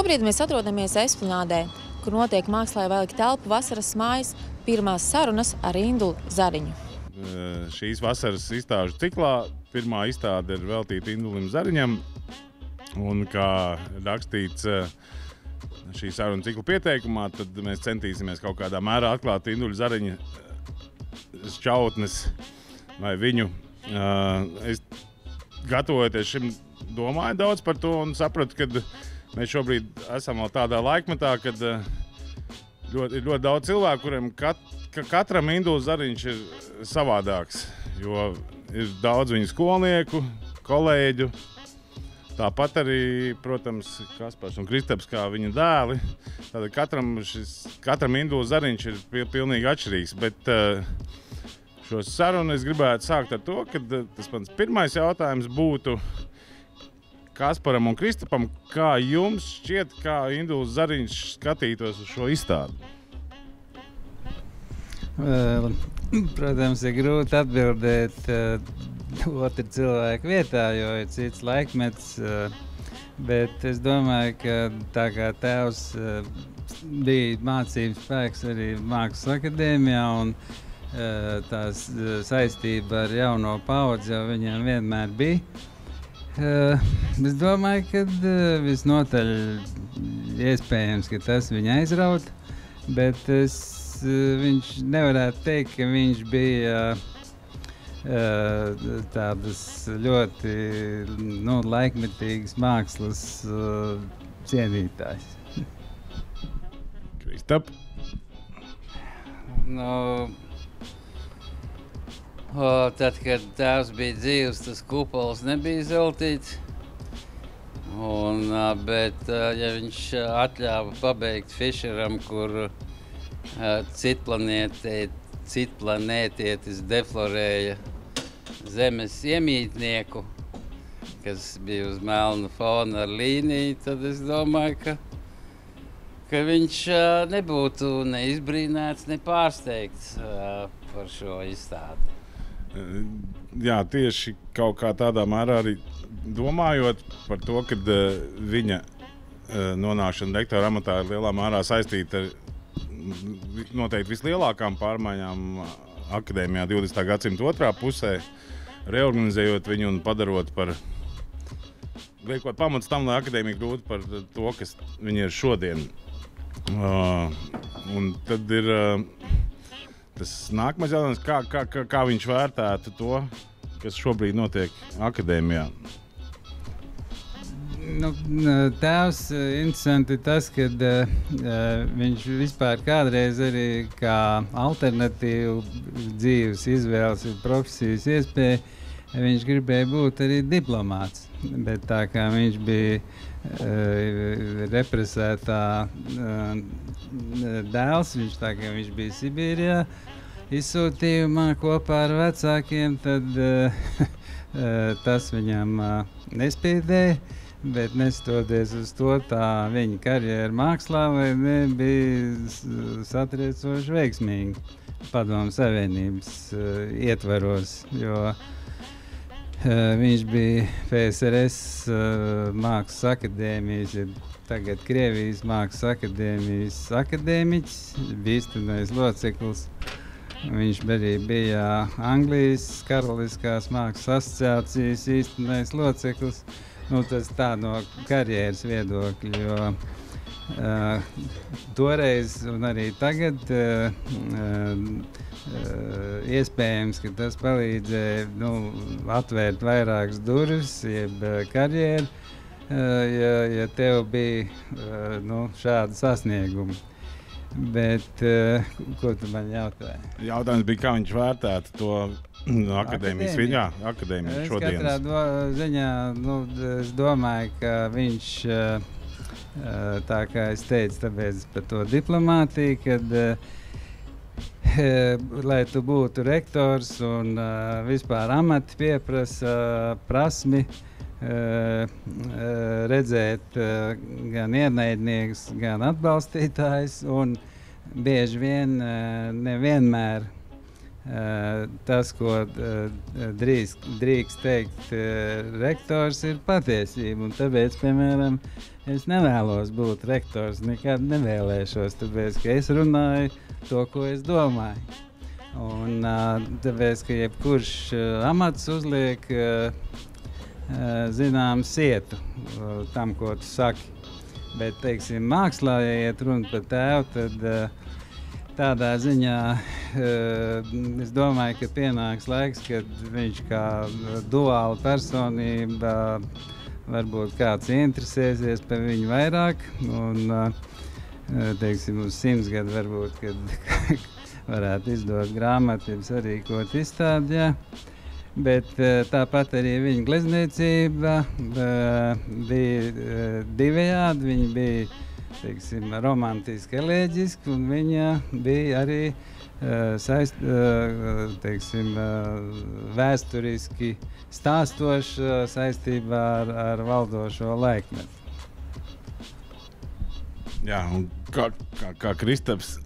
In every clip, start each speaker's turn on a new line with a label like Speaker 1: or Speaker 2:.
Speaker 1: Šobrīd mēs atrodamies Esplanādē, kur notiek mākslā velika telpu vasaras mājas pirmās sarunas ar Indulu Zariņu.
Speaker 2: Šīs vasaras izstāžu ciklā pirmā izstāde ir veltīta Indulim Zariņam. Un kā rakstīts šī saruna cikla pieteikumā, tad mēs centīsimies kaut kādā mērā atklāt Induļa Zariņa šķautnes vai viņu. Es gatavojoties šim domāju daudz par to un sapratu, ka mēs šobrīd esam vēl tādā laikmetā, kad ir ļoti daudz cilvēku, kuriem katram Induls Zariņš ir savādāks, jo ir daudz viņu skolnieku, kolēģu. Tāpat arī, protams, Kaspars un Kristaps kā viņa dēli. Tātad katram Induls Zariņš ir pilnīgi atšķirīgs, bet šo sarunu es gribētu sākt ar to, ka tas mans pirmais jautājums būtu Kasparam un Kristapam, kā jums šķiet, kā Induls Zariņš skatītos uz šo izstādi?
Speaker 3: Protams, ir grūti atbildēt otru cilvēku vietā, jo ir cits laikmets, bet es domāju, ka tā kā tēvs bija mācības spēks arī Mākslas akadēmijā un tās saistība ar jauno paudzi jau viņiem vienmēr bija. Es domāju, ka visnotaļ iespējams, ka tas viņu aizraut, bet viņš nevarētu teikt, ka viņš bija tādas ļoti laikmetīgas mākslas cienītājs.
Speaker 2: Kristap?
Speaker 4: Tad, kad tēvs bija dzīvs, tas kupols nebija zeltīts. Bet, ja viņš atļāva pabeigt Fišeram, kur citplanētietis deflorēja zemes iemītnieku, kas bija uz melnu fona ar līniju, tad es domāju, ka viņš nebūtu ne izbrīnēts, ne pārsteigts par šo izstādi.
Speaker 2: Jā, tieši kaut kā tādā mērā arī domājot par to, ka viņa nonākšana rektora amatā ir lielā mērā saistīta ar noteikti vislielākām pārmaiņām akadēmijā 20. gadsimta otrā pusē, reorganizējot viņu un padarot par, liekot pamats tam, lai akadēmija kļūtu par to, kas viņa ir šodien. Un tad ir tas nākamais jautājums, kā viņš vērtētu to, kas šobrīd notiek akadēmijā?
Speaker 3: Tēvs interesanti tas, ka viņš vispār kādreiz arī kā alternatīvu dzīves izvēles profesijas iespēja, viņš gribēja būt arī diplomāts, bet tā kā viņš bija represētā dēls, viņš bija Sibīrijā izsūtījumā kopā ar vecākiem, tad tas viņam nespīdēja, bet neskatoties uz to, tā viņa karjera mākslā bija satriecoši veiksmīga Padomju Savienības ietvaros, jo viņš bija PSRS Mākslas akadēmijas, tagad Krievijas Mākslas akadēmijas akadēmiķis, bija īstenais loceklis. Viņš arī bija Anglijas Karaliskās Mākslas asociācijas īstenais loceklis. Tas tā no karjeras viedokļa, jo toreiz un arī tagad iespējams, ka tas palīdzēja atvērt vairākas durvis, jeb karjeru, ja tev bija šādi sasniegumi. Bet, ko tu man jautāji?
Speaker 2: Jautājums bija, kā viņš vērtētu to akadēmijas šodienas.
Speaker 3: Katrā ziņā, es domāju, ka viņš, tā kā es teicu, tāpēc par to diplomātiju, kad lai tu būtu rektors un vispār amati pieprasa prasmi, redzēt gan ienaidniekus, gan atbalstītājus, un bieži vien nevienmēr tas, ko drīkst teikt rektors, ir patiesība. Un tāpēc, piemēram, es nevēlos būt rektors, nekad nevēlēšos, tāpēc, ka es runāju to, ko es domāju. Un tāpēc, ka jebkurš amats uzliek zinām sietu tam, ko tu saki. Bet, teiksim, mākslā, ja iet runa par tēvu, tad tādā ziņā es domāju, ka pienāks laiks, kad viņš kā duāla personība varbūt kāds interesēsies par viņu vairāk. Un, teiksim, uz 100 gadu varbūt, kad varētu izdot grāmatu, jeb sarīkot izstādi, jā. Bet tāpat arī viņa glezniecība bija divējādi. Viņa bija, teiksim, romantiski, eleģiski, un viņa bija arī teiksim, vēsturiski stāstoša saistībā ar valdošo laikmetu.
Speaker 2: Jā, un kā Kristaps?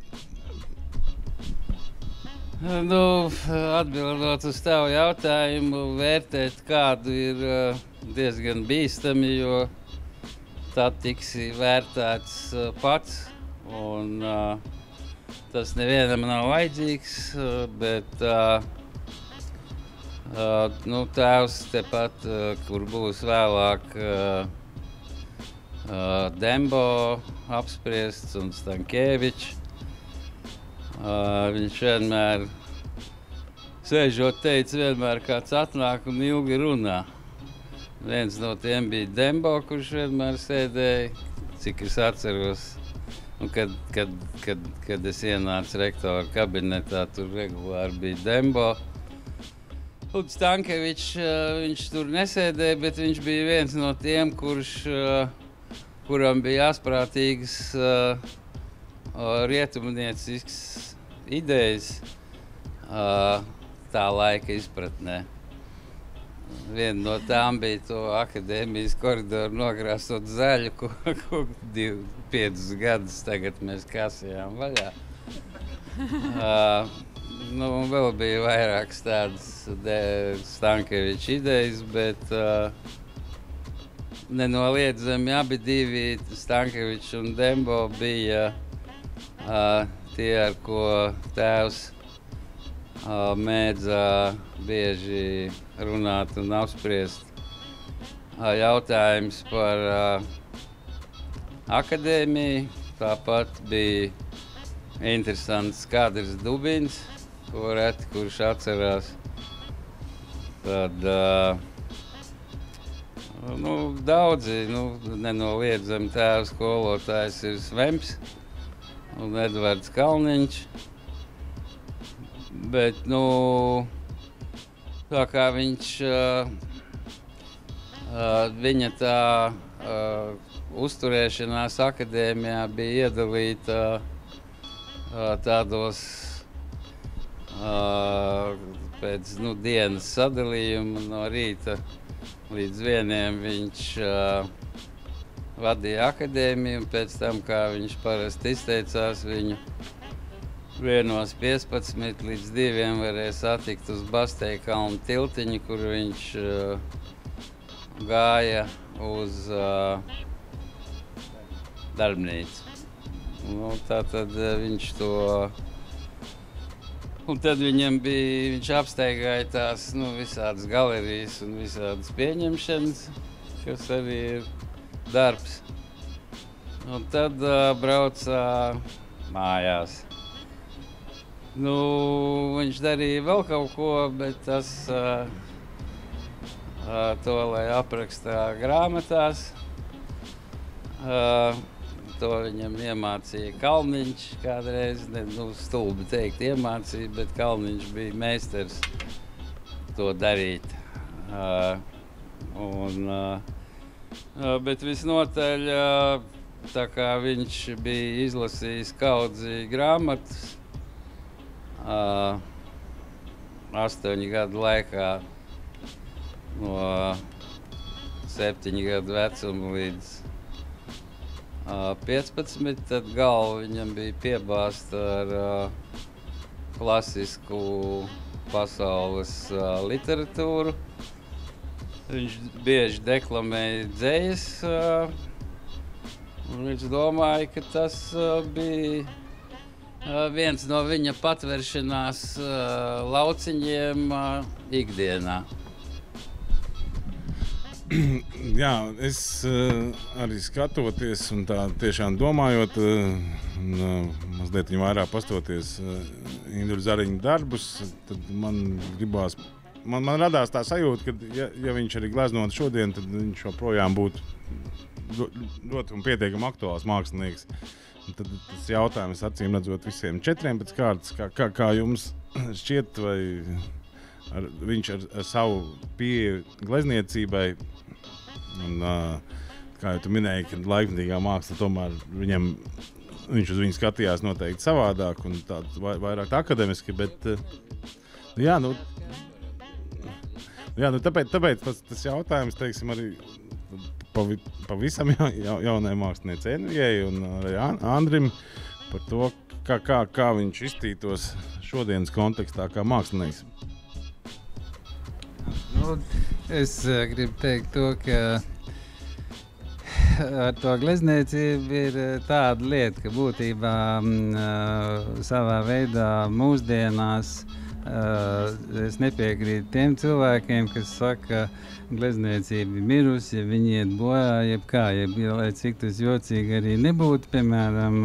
Speaker 4: Nu, atbildot uz tavu jautājumu, vērtēt kādu ir diezgan bīstami, jo tad tiksi vērtēts pats, un tas nevienam nav vajadzīgs, bet nu, tēvs tepat, kur būs vēlāk Dembo apspriests un Stankēvičs, viņš vienmēr sēžot teica, vienmēr kāds atnāk un ilgi runā. Viens no tiem bija Dembo, kurš vienmēr sēdēja, cik es atceros. Un kad es ienācu rektora kabinetā, tur regulāri bija Dembo. Un Stankevičs, viņš tur nesēdēja, bet viņš bija viens no tiem, kuram bija asprātīgas rietumniecisks idejas tā laika izpratnē. Viena no tām bija to akadēmijas koridoru nokrāsot zaļu, ko 5 gadus tagad mēs kasījām vaļā. Nu, vēl bija vairākas tādas Stankeviča idejas, bet nenoliedzami abi divi, Stankevičs un Dembo, bija tie, ar ko tēvs mēdza bieži runāt un apspriest jautājums par akadēmiju. Tāpat bija interesants Kadrs Dubins, ko reti kurš atcerās. Tad daudzi, nenoliedzami tēvs skolotājs ir Svemps un Edvards Kalniņš. Bet, tā kā viņa tā uzturēšanās akadēmijā bija iedalīta tādos pēc dienas sadalījuma no rīta līdz 1 viņš vadīja akadēmiju, un pēc tam, kā viņš parasti izteicās, viņu 1:15 līdz 2 varēja satikt uz Basteikalnu tiltiņu, kur viņš gāja uz darbnīcu. Tātad viņš to... Un tad viņš apsteigāja tās visādas galerijas un visādas pieņemšanas, kas arī ir darbs. Un tad brauca mājās. Viņš darīja vēl kaut ko, bet tas to, lai aprakstā grāmatās, to viņam iemācīja Kalniņš kādreiz, stulbi teikt iemācīja, bet Kalniņš bija meistars to darīt. Bet visnotaļ, tā kā viņš bija izlasījis kaudzi grāmatas, 8 gadu laikā no 7 gadu vecuma līdz 15, tad galva viņam bija piebāzta ar klasisku pasaules literatūru. Viņš bieži deklamēja dzejas, un viņš domāja, ka tas bija viens no viņa patveršanās lauciņiem ikdienā.
Speaker 2: Jā, es arī skatoties un tā tiešām domājot, mazliet viņu vairāk pastoties Induļa Zariņa darbus, tad man gribās, man radās tā sajūta, ka ja viņš arī gleznotu šodien, tad viņš joprojām būtu ļoti un pietiekami aktuāls mākslinieks. Un tad tas jautājums acīm redzot visiem 4 pēc kārtas, kā jums šķiet, vai viņš ar savu pieeju glezniecībai, un kā jau tu minēji, ka laikmetīgā māksla tomēr viņš uz viņu skatījās noteikti savādāk un vairāk akademiski, bet tāpēc tas jautājums, teiksim, arī pavisam jaunai māksliniecei Envijai un arī Andrim par to, kā viņš iztītos šodienas kontekstā kā mākslinieks.
Speaker 3: Es gribu teikt to, ka ar to glezniecību ir tāda lieta, ka būtībā savā veidā mūsdienās es nepiekrītu tiem cilvēkiem, kas saka, ka glezniecība ir mirusi, ja viņi iet bojā, lai cik tas jocīgi arī nebūtu, piemēram,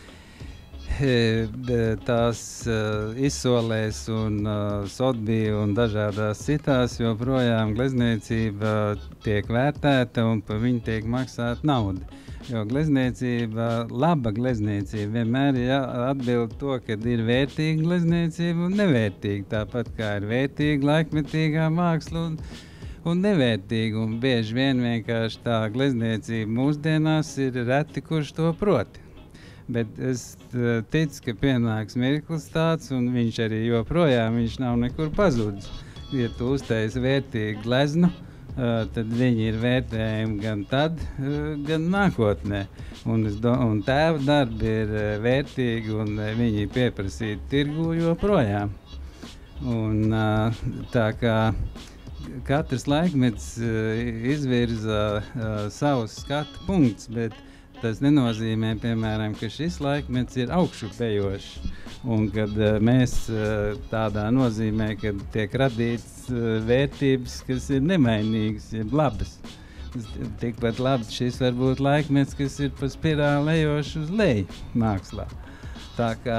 Speaker 3: tās izsolēs un Sotbī un dažādās citās, joprojām glezniecība tiek vērtēta un par viņu tiek maksāta nauda. Jo glezniecība, laba glezniecība vienmēr ir atbild to, ka ir vērtīga glezniecība un nevērtīga. Tāpat kā ir vērtīga laikmetīgā māksla un nevērtīga. Un bieži vien vienkārši tā glezniecība mūsdienās ir reti, kurš to proti. Bet es ticu, ka pienāks mirklis tāds, un viņš arī joprojām nav nekur pazudis. Ja tu uztaisi vērtīgu gleznu, tad viņi ir vērtējumi gan tad, gan nākotnē. Un tēva darbi ir vērtīgi, un viņi pieprasīti tirgu joprojām. Un tā kā katrs laikmets izvirza savus skatu punktus, bet tas nenozīmē, piemēram, ka šis laikmets ir augšupejošs. Un kad mēs tādā nozīmē, kad tiek radīts vērtības, kas ir nemainīgas, jeb labas. Tikpat labi šis var būt laikmets, kas ir pa spirāli ejošs uz leju mākslā. Tā kā,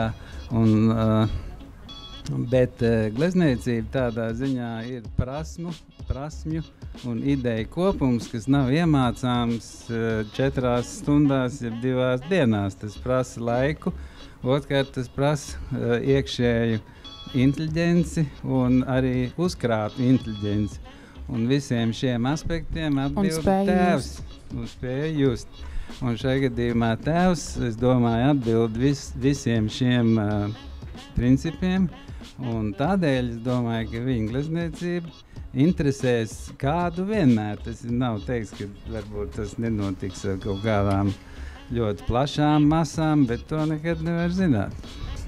Speaker 3: bet glezniecība tādā ziņā ir prasmju un ideju kopums, kas nav iemācāms 4 stundās, jeb 2 dienās. Tas prasa laiku, otrkārt tas prasa iekšēju inteliģenci un arī uzkrātu inteliģenci. Un visiem šiem aspektiem atbild tēvs un spēja just. Un šajā gadījumā tēvs, es domāju, atbild visiem šiem principiem. Un tādēļ es domāju, ka viņa glezniecība interesēs kādu vienmēr. Tas nav teiks, ka varbūt tas nenotiks ar kaut kādām ļoti plašām masām, bet to nekad nevar zināt.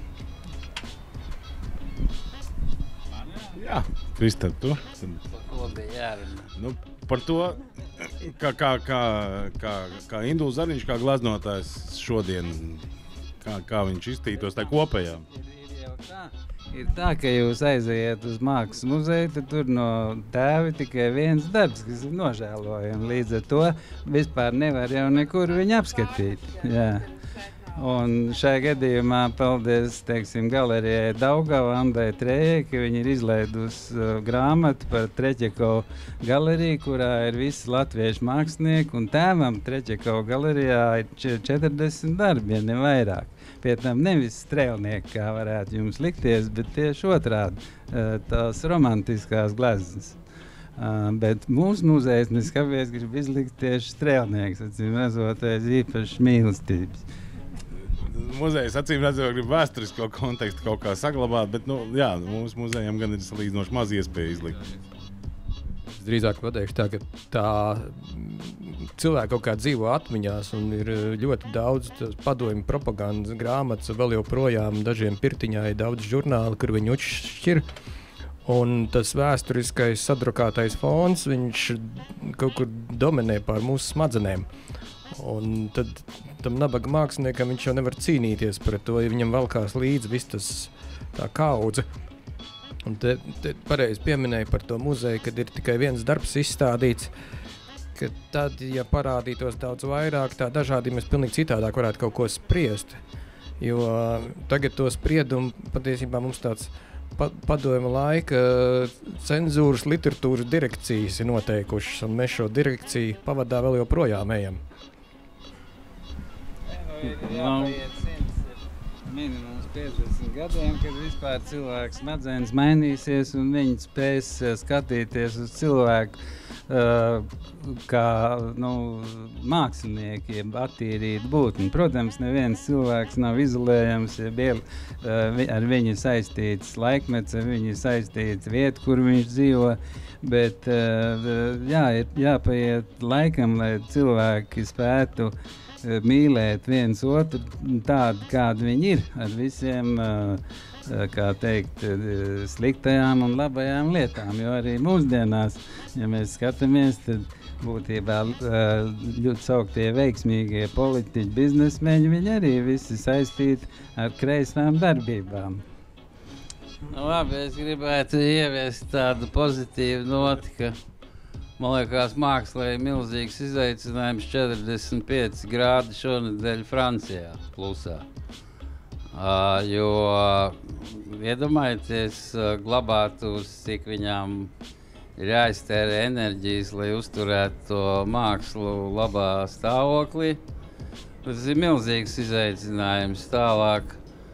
Speaker 2: Jā, Kristap, tu?
Speaker 4: Par ko bija jārunā?
Speaker 2: Par to, kā Induļa Zariņš, kā gleznotājs šodien, kā viņš iztītos tā kopējā.
Speaker 3: Ir tā, ka jūs aiziet uz mākslas muzeju, tad tur no tēva tikai viens darbs, kas ir nožēlojami. Līdz ar to vispār nevar jau nekur viņu apskatīt. Jā. Un šajā gadījumā paldies, teiksim, galerijai Daugava, Andai Trējai, ka viņi ir izleidusi grāmatu par Treķekovu galeriju, kurā ir visi latviešu mākslinieki, un tēvam Treķekovu galerijā ir 40 darbi, ja ne vairāk. Pie tam nevis strēlnieki, kā varētu jums likties, bet tieši otrādi tās romantiskās gleznas. Bet mūsu muzejs neskapēc grib izlikt tieši strēlnieks, acīm rezoties īpaši mīlestības.
Speaker 2: Muzejs acīm redzot, grib vēsturisko kontekstu kaut kā saglabāt, bet jā, mūsu muzejam gan ir salīdzinoši maz iespēja izlikt.
Speaker 4: Es
Speaker 5: drīzāk pateikšu tā, ka tā cilvēki kaut kā dzīvo atmiņās un ir ļoti daudz padomju propagandas grāmatas, vēl joprojām dažiem pirtiņā ir daudz žurnāli, kur viņi uzšķir. Un tas vēsturiskais sadrukātais fons, viņš kaut kur dominē pār mūsu smadzenēm. Un tad tam nabaga māksliniekam viņš jau nevar cīnīties pret to, ja viņam valkās līdzi viss tas tā kaudze. Un te pareizi pieminēja par to muzeju, kad ir tikai viens darbs izstādīts, ka tad, ja parādītos daudz vairāk, tā dažādi mēs pilnīgi citādāk varētu kaut ko spriest. Jo tagad to spriedumu patiesībā mums tāds padomju laika cenzūras literatūras direkcijas ir noteikušas, un mēs šo direkciju pavadā vēl joprojām ejam.
Speaker 3: Jāpaiet 100 minimums 50 gadiem, kad vispār cilvēks smadzenes mainīsies un viņi spēs skatīties uz cilvēku kā māksliniekiem attīrīt būtni. Protams, neviens cilvēks nav izolējams, ar viņu saistīts laikmets, ar viņu saistīts vieta, kur viņš dzīvo, bet jāpaiet laikam, lai cilvēki spētu mīlēt viens otru tādu, kādi viņi ir, ar visiem, kā teikt, sliktajām un labajām lietām, jo arī mūsdienās, ja mēs skatāmies, tad būtībā ļoti sauktie veiksmīgie politiķi, biznesmeņi, viņi arī visi saistīti ar kreisām darbībām.
Speaker 4: Labi, es gribētu ieviest tādu pozitīvu noti, ka man liekas, mākslā ir milzīgs izaicinājums 45 grādi šonedēļ Francijā plusā. Jo iedomājieties glabātus, cik viņām ir jāiztērē enerģijas, lai uzturētu to mākslu labā stāvoklī. Tas ir milzīgs izaicinājums. Tālāk,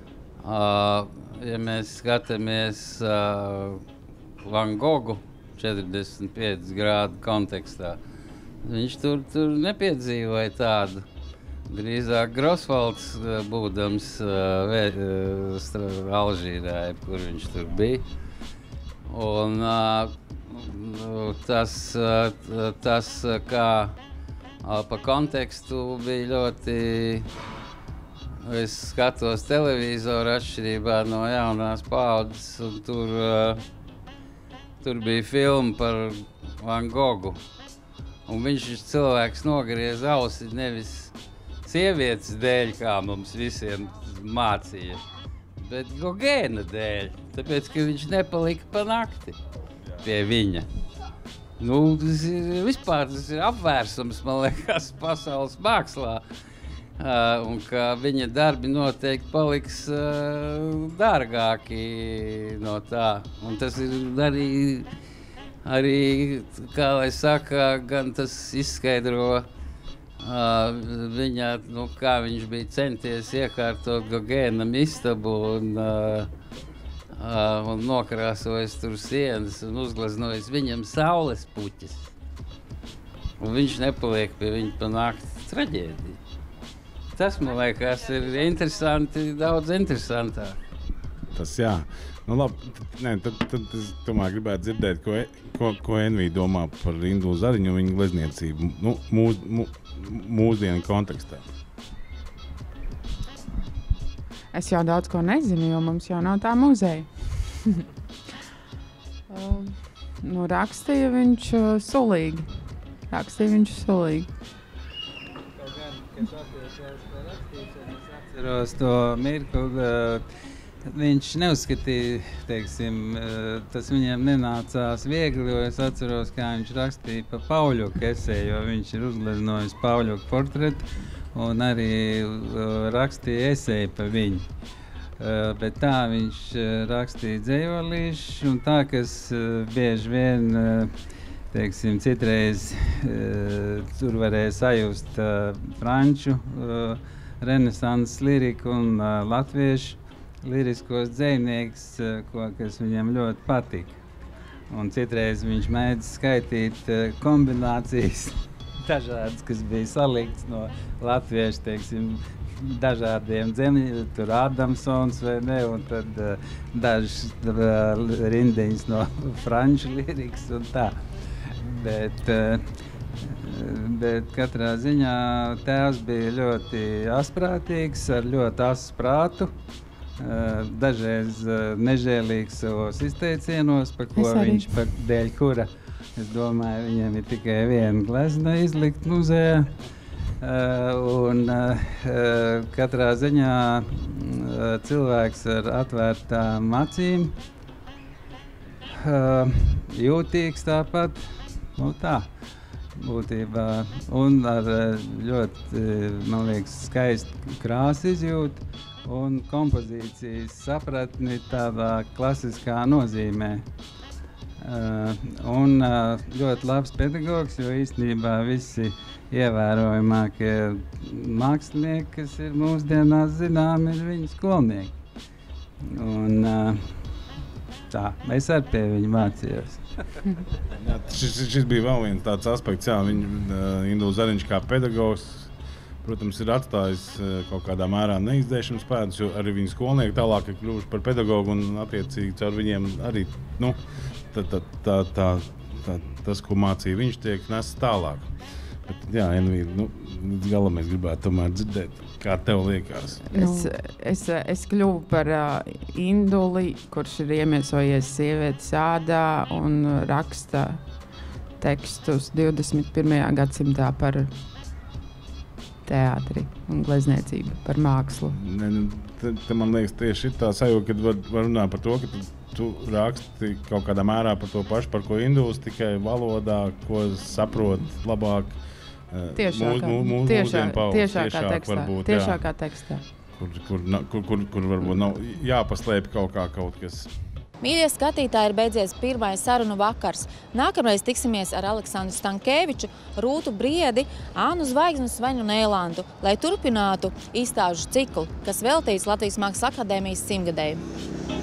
Speaker 4: ja mēs skatāmies Van Gogu 45 grādu kontekstā, viņš tur nepiedzīvoja tādu. Drīzāk Grosvalds būdams Alžīrā, kur viņš tur bija. Un tas kā pa kontekstu bija ļoti... Es skatos televizoru atšķirībā no jaunās paaudzes, un tur bija filma par Van Gogu. Un viņš cilvēks nogriez ausi nevis sievietes dēļ, kā mums visiem mācīja, bet Gogēna dēļ, tāpēc, ka viņš nepalika pa nakti pie viņa. Tas ir apvērsums, man liekas, pasaules mākslā, un ka viņa darbi noteikti paliks dārgāki no tā. Un tas ir arī, kā lai saka, gan tas izskaidro viņa, kā viņš bija centies iekārtot Gogēnam istabu un nokrāsojis tur sienas un uzgleznojis viņam saules puķis. Un viņš nepaliek pie viņa pa nakti. Traģēdija. Tas, man liekas, ir interesanti, daudz interesantāk.
Speaker 2: Tas jā. Nu labi, tad es tomēr gribētu dzirdēt, ko Envī domā par Indulu Zariņu un viņa glezniecību mūsdienu kontekstā.
Speaker 6: Es jau daudz ko nezinu, jo mums jau nav tā muzeja. Rakstīja viņš sulīgi.
Speaker 3: Es atceros to mirkli, viņš neuzskatīja, teiksim, tas viņam nenācās viegli, jo es atceros, kā viņš rakstīja pa Pauļuku esēju, jo viņš ir uzgleznojis Pauļuku portretu un arī rakstīja esēju pa viņu. Bet tā viņš rakstīja dzejolīšu, un tā, kas bieži vien, teiksim, citreiz tur varēja sajust franču renesanses liriku un latviešu liriskos dzejnieks, kas viņam ļoti patika. Un citreiz viņš mēdz skaitīt kombinācijas dažādas, kas bija salikts no latviešu, teiksim, dažādiem dzemļiem, tur Adamsons vai ne, un tad dažas rindiņas no franču lirikas un tā. Bet katrā ziņā tēvs bija ļoti asprātīgs, ar ļoti asu prātu. Dažreiz nežēlīgs savos izteicienos, par ko viņš, par dēļ kura, es domāju, viņam ir tikai viena glezna izlikt muzejā. Katrā ziņā cilvēks ar atvērtām acīm, jūtīgs tāpat, tā. Būtībā, un ar ļoti, man liekas, skaistu krāsu izjūtu un kompozīcijas sapratni tādā klasiskā nozīmē. Un ļoti labs pedagogs, jo īstenībā visi ievērojamākie mākslinieki, kas ir mūsdienās zinām, ir viņa skolnieki. Un tā, es arī pie viņa mācījos.
Speaker 2: Jā, šis bija vēl viens tāds aspekts, Induls Zariņš kā pedagogs, protams, ir atstājis kaut kādā mērā neizdēšanas pēdas, jo arī viņa skolnieki tālāk ir kļuvuši par pedagogu un attiecīgi caur viņiem arī, tas, ko mācīja viņš, tiek nests tālāk. Bet, jā, Envīda, līdz galam mēs gribētu tomēr dzirdēt, kā tev liekas.
Speaker 6: Es kļuvu par Induli, kurš ir iemiesojies sievietes ādā un raksta tekstus 21. gadsimtā par teātri un glezniecību, par mākslu.
Speaker 2: Te man liekas tieši ir tā sajūta, kad var runāt par to, ka tu raksti kaut kādā mērā par to pašu, par ko Induls, tikai valodā, ko saprot labāk.
Speaker 6: Tiešākā tekstā.
Speaker 2: Kur varbūt nav jāpaslēp kaut kas.
Speaker 1: Mīļie skatītāji, ir beidzies pirmais sarunu vakars. Nākamreiz tiksimies ar Aleksandru Stankēviču, Rūtu Briedi, Ānu Zvaigzni un Sveņu Nēlandu, lai turpinātu izstāžu ciklu, kas veltīts Latvijas Mākslas akadēmijas 100-gadēju.